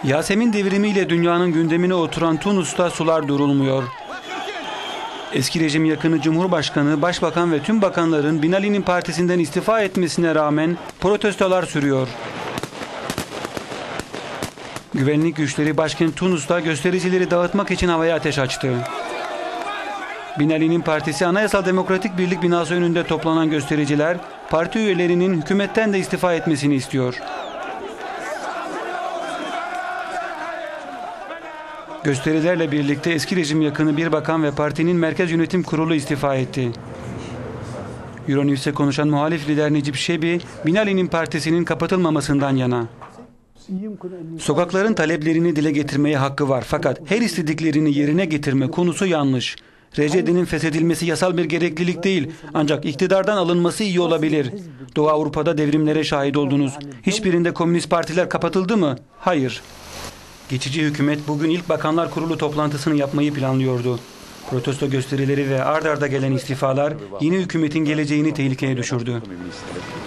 Yasemin devrimiyle dünyanın gündemine oturan Tunus'ta sular durulmuyor. Eski rejim yakını Cumhurbaşkanı, Başbakan ve tüm bakanların Bin Ali'nin partisinden istifa etmesine rağmen protestolar sürüyor. Güvenlik güçleri başkent Tunus'ta göstericileri dağıtmak için havaya ateş açtı. Bin Ali'nin partisi Anayasal Demokratik Birlik binası önünde toplanan göstericiler, parti üyelerinin hükümetten de istifa etmesini istiyor. Gösterilerle birlikte eski rejim yakını bir bakan ve partinin Merkez Yönetim Kurulu istifa etti. Euronews'e konuşan muhalif lider Necip Şebi, Bin Ali'nin partisinin kapatılmamasından yana. Sokakların taleplerini dile getirmeye hakkı var fakat her istediklerini yerine getirme konusu yanlış. RJD'nin feshedilmesi yasal bir gereklilik değil ancak iktidardan alınması iyi olabilir. Doğu Avrupa'da devrimlere şahit oldunuz. Hiçbirinde komünist partiler kapatıldı mı? Hayır. Geçici hükümet bugün ilk Bakanlar Kurulu toplantısını yapmayı planlıyordu. Protesto gösterileri ve ard arda gelen istifalar yeni hükümetin geleceğini tehlikeye düşürdü.